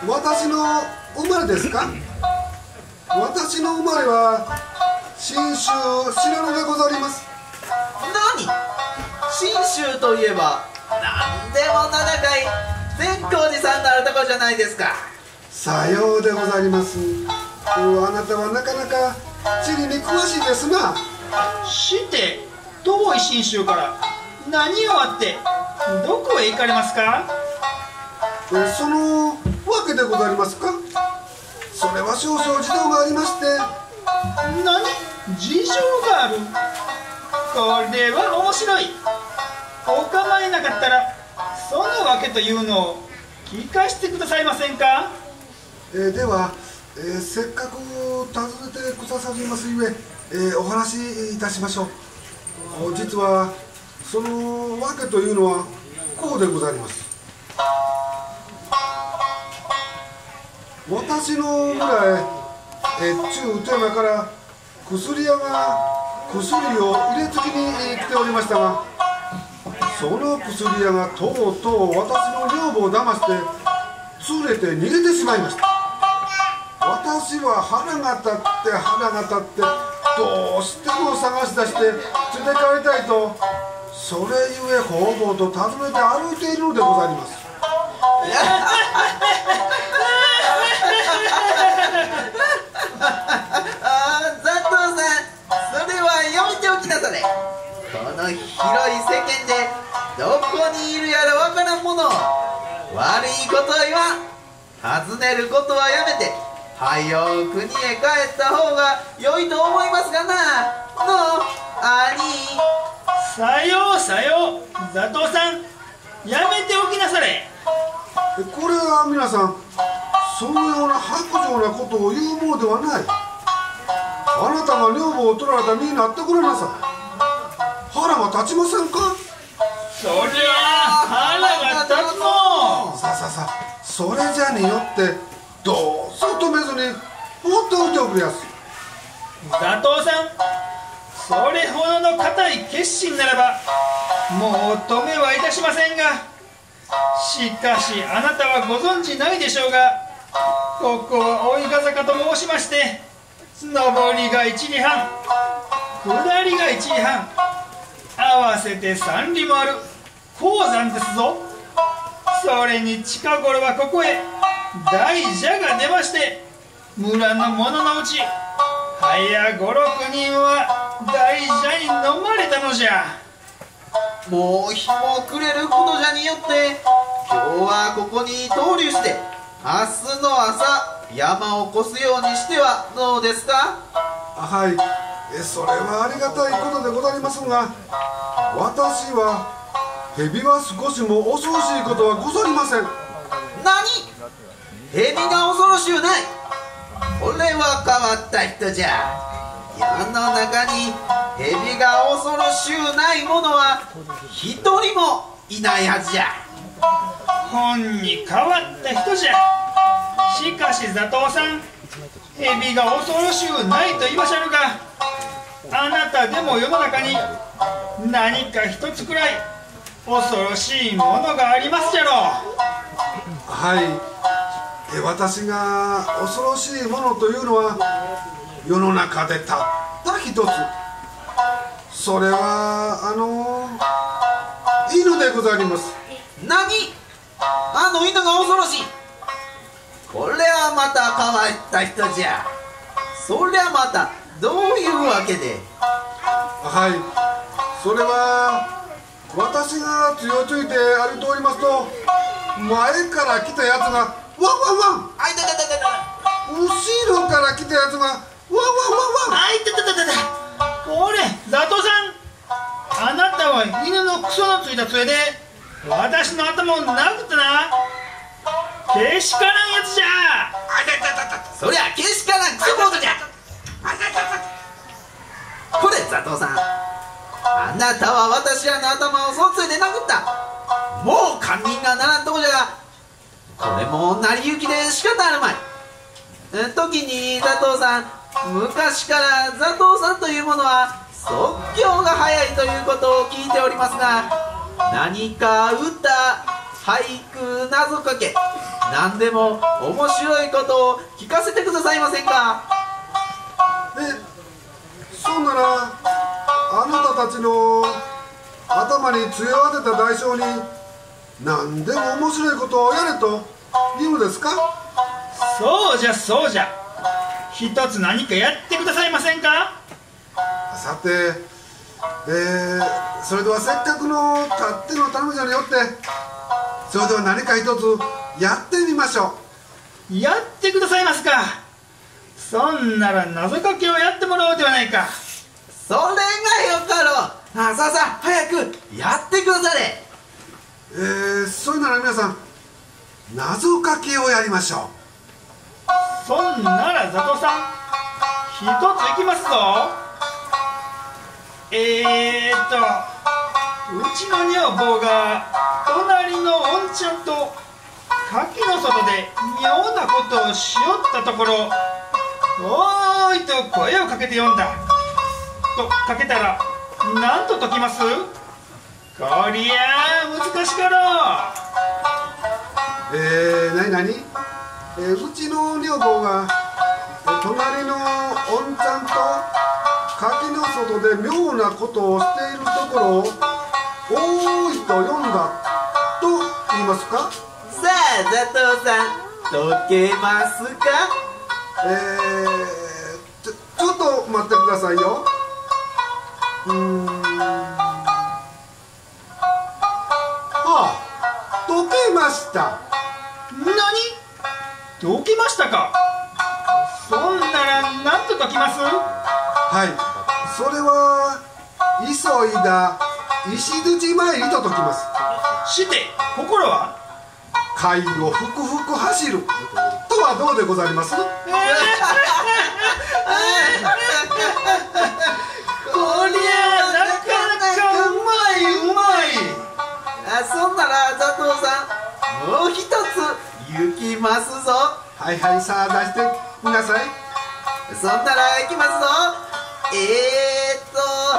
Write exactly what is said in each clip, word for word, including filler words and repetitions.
私の生まれですか？私の生まれは信州白野でござります。 何？信州といえば何でも名高い善光寺さんのあるところじゃないですか。 さようでござります。あなたはなかなか地理に詳しいですな。 して遠い信州から何をあってどこへ行かれますか？ えそのわけでござりますか？それは少々事情がありまして。 何？事情がある？これは面白い。お構いなかったらそのわけというのを聞かせてくださいませんか？ えー、では、えー、せっかく訪ねてくださりますゆえ、えー、お話しいたしましょう。実はそのわけというのはこうでございます。私の村へ、えー、中富山から薬屋が薬を入れ継ぎに、えー、来ておりましたが、その薬屋がとうとう私の女房を騙して連れて逃げてしまいました。私は腹が立って腹が立ってどうしても探し出して連れて帰りたいと、それゆえ方々と訪ねて歩いているのでございます。 ああ、ザトウさん、それはやめておきなされ。この広い世間でどこにいるやらわからんものを悪いことを言わん。尋ねることはやめてはよ国へ帰った方が良いと思いますがな。のう兄。 さようさよう、ザトウさん、やめておきなされ。 これは皆さん、そのような薄情なことを言うものではない。あなたが女房を取られた身になってくれなさい。腹が立ちませんか？ そりゃ腹が立つの。 さあさあさあ、それじゃによってどうぞ止めずに放っておいておくれやす。 ザトウさん、それほどの固い決心ならばもう止めはいたしませんが、しかしあなたはご存知ないでしょうが、ここは追い風坂と申しまして、上りがいち里半、下りがいち里半、合わせてさん里もある鉱山ですぞ。それに近頃はここへ大蛇が出まして、村の者のうちはやごろくにんは大蛇に飲まれたのじゃ。 もう日も暮れることじゃによって今日はここに逗留して明日の朝山を越すようにしてはどうですか？ はい、えそれはありがたいことでございますが、私は蛇は少しも恐ろしいことはござりません。 何？蛇が恐ろしゅうない？これは変わった人じゃ。世の中に蛇が恐ろしゅうないものは一人もいないはずじゃ。 ほんに変わった人じゃ。しかしザトウさん、蛇が恐ろしゅうないと言いましゃるが、あなたでも世の中に何か一つくらい恐ろしいものがありますじゃろう。 はい、え私が恐ろしいものというのは世の中でたった一つ、それはあの犬でございます。 何？あの犬が恐ろしい？これはまた変わった人じゃ。そりゃまたどういうわけで？ はい、それは私がつよついて歩いておりますと、前から来たやつがワンワンワン、 あいたたたたた。 後ろから来たやつがワンワンワンワン。 あいたたたたた。これザトウさん、あなたは犬のクソのついた杖で私の頭を殴ったな。けしからんやつじゃ。 あいたたたた。そりゃけしからんクソボードじゃ。あいたたたた。これザトウさん、あなたは私らの頭をその杖で殴った。もう堪忍がならんとこじゃが、これも成り行きで仕方あるまい。時にザトウさん、昔からザトウさんというものは即興が早いということを聞いておりますが、何か歌、俳句、謎かけ、 何でも面白いことを聞かせてくださいませんか。 でそんならあなたたちの頭に杖を当てた代償に何でも面白いことをやれと言うのですか。 そうじゃそうじゃ、一つ何かやってくださいませんか。 さて、えー、それではせっかくのたっての頼み状によってそれでは何か一つやってみましょう。やってくださいますか。そんなら謎かけをやってもらおうではないか。 それがよかろう。あ、さあさあ早くやってくだされ。 う。えー、それなら皆さん謎かけをやりましょう。そんならザトさん一ついきますぞ。えーっとうちの女房が隣のおんちゃんと柿の外で妙なことをしよったところ、おーいと声をかけて呼んだとかけたら何と解きます。こりゃあ難しかろう。えー、なになに、えー、うちの女房が隣のおんちゃんと柿の外で妙なことをしているところをおーいと呼んだと言いますか。 さあザトウさん解けますか。 えー、ちょ、ちょっと待ってくださいよ。うーん、あ、解けました。 何、解けましたか。そんなら何と解きます。 はい、それは急いだ石鎚参りと解きます。 して心は貝をふくふく走るとはどうでございます。 こりゃなかなかうまいうまい。 あ、そんなら佐藤さんもう一つ行きますぞ。 はいはい、さあ出してみなさい。 そんなら行きますぞ。えーっと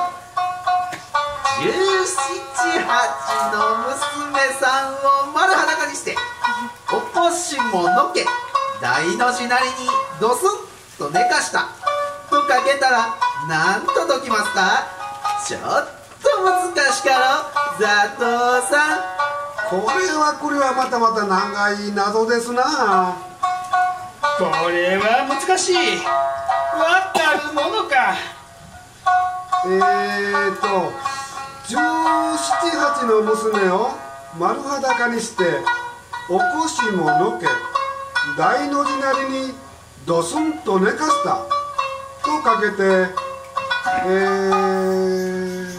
じゅうなな、はちの娘さんを丸裸にしてお腰ものけ大の字なりにドスンと寝かしたとかけたら何と解きますか。ちょっと難しかろ佐藤さん。 これはこれはまたまた長い謎ですな。 これは難しい。わかるものか。 えーとじゅうなな、はちの娘を丸裸にしてお腰ものけ大の字なりにドスンと寝かしたとかけて、えー、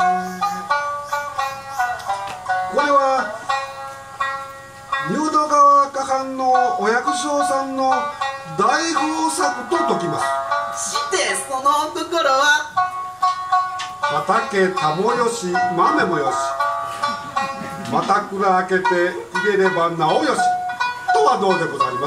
これは仁淀川河畔のお百姓さんの大豊作と解きます。 してその心は畑田もよし豆もよしまた蔵開けて入れればなおよしとはどうでございます。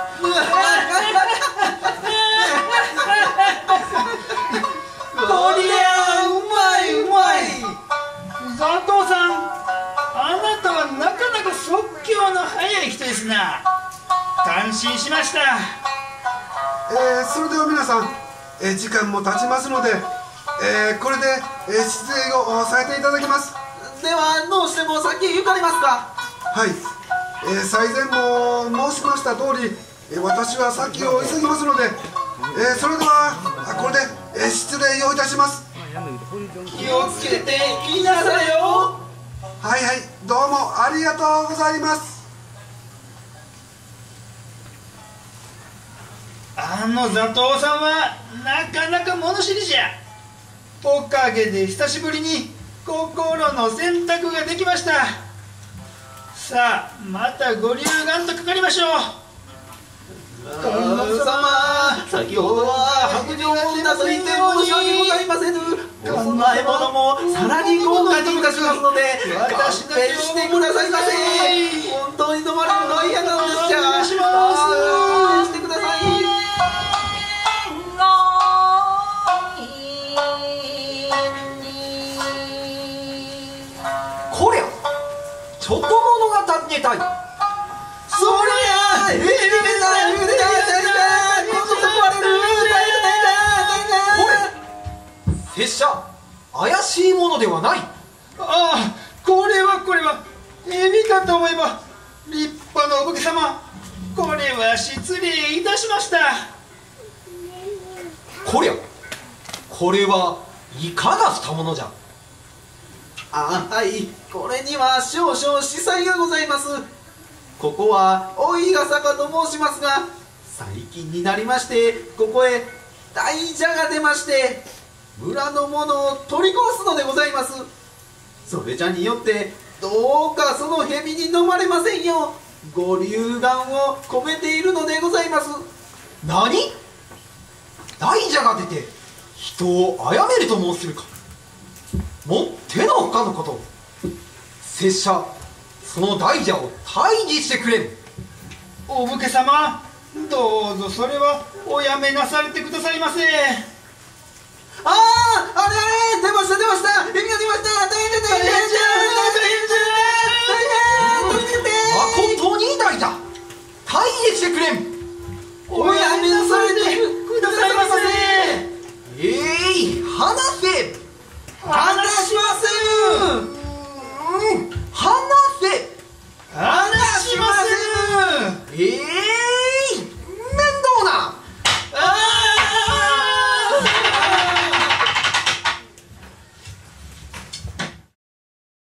こりゃうまいうまい。佐藤さん、あなたはなかなか即興の早い人ですな。感心しました。 えー、それでは皆さん、えー、時間も経ちますので、えー、これで、えー、失礼をさせていただきます。 ではどうしても先行かれますか。 はい、えー、最前も申しました通り、えー、私は先を急ぎますので、えー、それではこれで、えー、失礼をいたします。 気をつけて言いなさいよ。 はいはい、どうもありがとうございます。 あの佐藤さんはなかなか物知りじゃ。おかげで久しぶりに心の選択ができました。さあまたご竜眼とかかりましょう。 観音様、先ほどは白状をうなずいて申し訳ございませぬ。お供え物もさらに豪華にいたしますので勘弁してくださいませ。本当に泊まれるのは嫌なんですじゃ。 お願いします。 勘弁してください。 こりゃちょっと物が尋ねたい。 そりゃ者、怪しいものではない。 ああ、これはこれはエビかと思えば立派なお武家様。これは失礼いたしました。 こりゃ、これはいかがしたものじゃ。 あ、はい、これには少々司祭がございます。ここは大井ヶ坂と申しますが、最近になりましてここへ大蛇が出まして村の者を取り殺すのでございます。それじゃによってどうかその蛇に飲まれませんようご流願を込めているのでございます。 何？大蛇が出て人を殺めると申するか。もってのほかのこと。拙者、その大蛇を退治してくれん。 お武家様、どうぞそれはおやめなされてくださいませ。 ああ、あれあれ、出ました出ました、蛇が出ました。大蛇大蛇大蛇、 まことに大蛇、退治してくれん。 おやめなされてくださいませ。 えい、話せ。 話しません。 うん、話せ。 話しません。 えい